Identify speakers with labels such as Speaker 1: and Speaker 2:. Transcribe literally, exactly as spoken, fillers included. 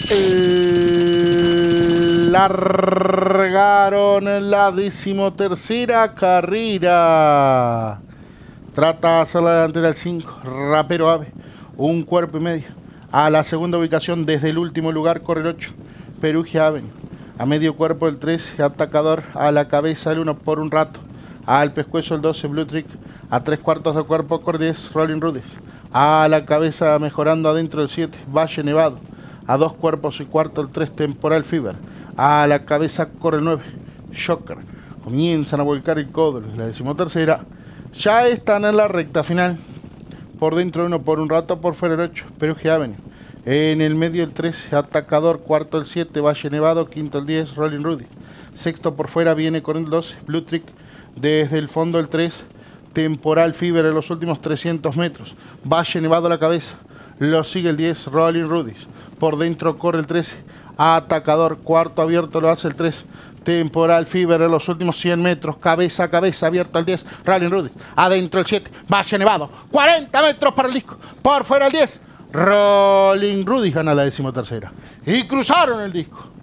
Speaker 1: Largaron la decimotercera carrera. Trata de hacer la delantera el cinco, Rapero Ave, un cuerpo y medio. A la segunda ubicación, desde el último lugar, corre el ocho, Perugia Avenue. A medio cuerpo el trece, Atacador. A la cabeza el uno, Por un rato. Al pescuezo el doce, Blue Trick. A tres cuartos de cuerpo, corre diez, Rolling Rudies. A la cabeza, mejorando adentro el siete, Valle Nevado. A dos cuerpos y cuarto el tres, Temporal Fever. A la cabeza corre el nueve, Shocker. Comienzan a volcar el codo, la decimotercera. Ya están en la recta final. Por dentro uno, Por un rato, por fuera el ocho, Perugia Avenue. En el medio el trece, Atacador. Cuarto el siete, Valle Nevado. Quinto el diez, Rolling Rudy. Sexto por fuera viene con el doce, Blue Trick. Desde el fondo el tres, Temporal Fever en los últimos trescientos metros. Valle Nevado a la cabeza. Lo sigue el diez, Rolling Rudies. Por dentro corre el trece, Atacador. Cuarto abierto lo hace el tres, Temporal Fever en los últimos cien metros. Cabeza a cabeza abierta el diez, Rolling Rudies. Adentro el siete, Valle Nevado. cuarenta metros para el disco. Por fuera el diez, Rolling Rudies gana la decimotercera. Y cruzaron el disco.